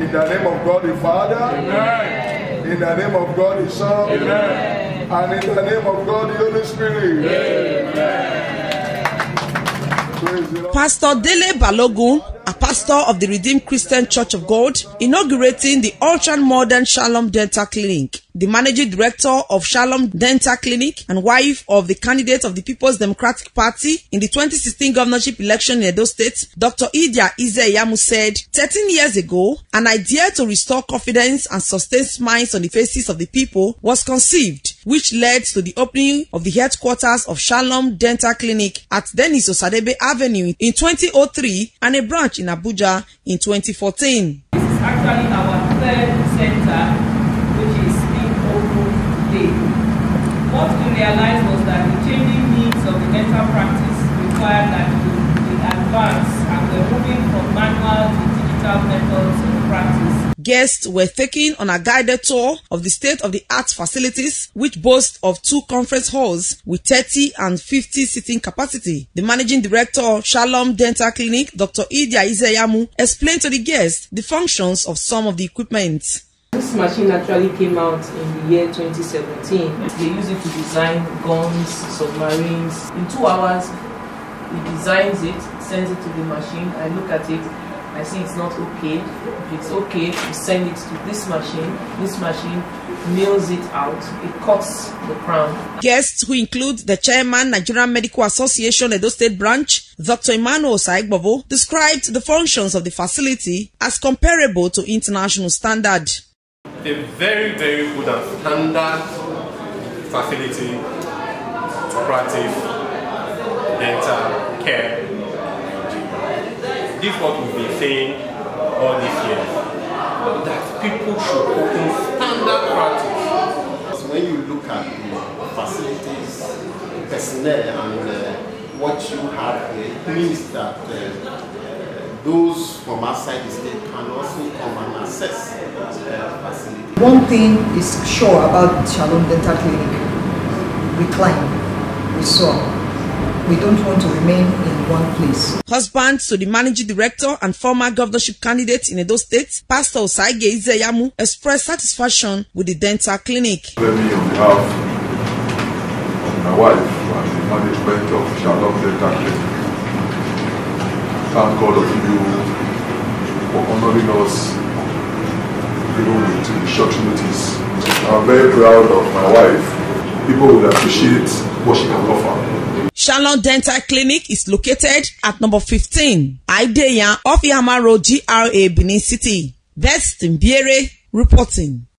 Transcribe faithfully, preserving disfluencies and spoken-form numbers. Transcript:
In the name of God the Father, amen. In the name of God the Son, amen. And in the name of God the Holy Spirit, amen. Pastor Dele Balogun, a pastor of the Redeemed Christian Church of God, inaugurating the ultra-modern Shalom Dental Clinic. The managing director of Shalom Dental Clinic and wife of the candidate of the People's Democratic Party in the twenty sixteen governorship election in Edo State, Doctor Aideyan Street, said, thirteen years ago, an idea to restore confidence and sustain smiles on the faces of the people was conceived, which led to the opening of the headquarters of Shalom Dental Clinic at Denis Osadebe Avenue in twenty oh three and a branch in Abuja in twenty fourteen. This is actually our third center, which is being opened today. What we realized was that the changing needs of the dental practice required that we, we advance, and we're moving from manual to digital methods of practice. Guests were taken on a guided tour of the state-of-the-art facilities, which boast of two conference halls with thirty and fifty seating capacity. The managing director of Shalom Dental Clinic, Doctor Aideyan Street, explained to the guests the functions of some of the equipment. This machine actually came out in the year twenty seventeen. They use it to design guns, submarines. In two hours, he designs it, sends it to the machine. I look at it. I see it's not okay. If it's okay, we send it to this machine. This machine mills it out. It cuts the crown. Guests, who include the chairman, Nigerian Medical Association Edo State branch, Doctor Emmanuel Osaigbavo, described the functions of the facility as comparable to international standard. A very, very good and standard facility to practice dental care. This is what we've been saying all these years, that people should open standard practice. When you look at the facilities, personnel, and uh, what you have here, it means that uh, those from outside the state can also come and access uh, facilities. One thing is sure about Shalom Dental Clinic: we climb, we soar. We don't want to remain in one place. Husband to the managing director and former governorship candidate in Edo State, Pastor Aideyan, expressed satisfaction with the dental clinic. Let me, on behalf of my wife and the management of Shalom Dental Clinic, thank God of you for honoring us even with short notice. I'm very proud of my wife. People will appreciate what she can offer. Shalom Dental Clinic is located at number fifteen, Aideyan off Ihama Road, G R A, Benin City. That's Mbiere reporting.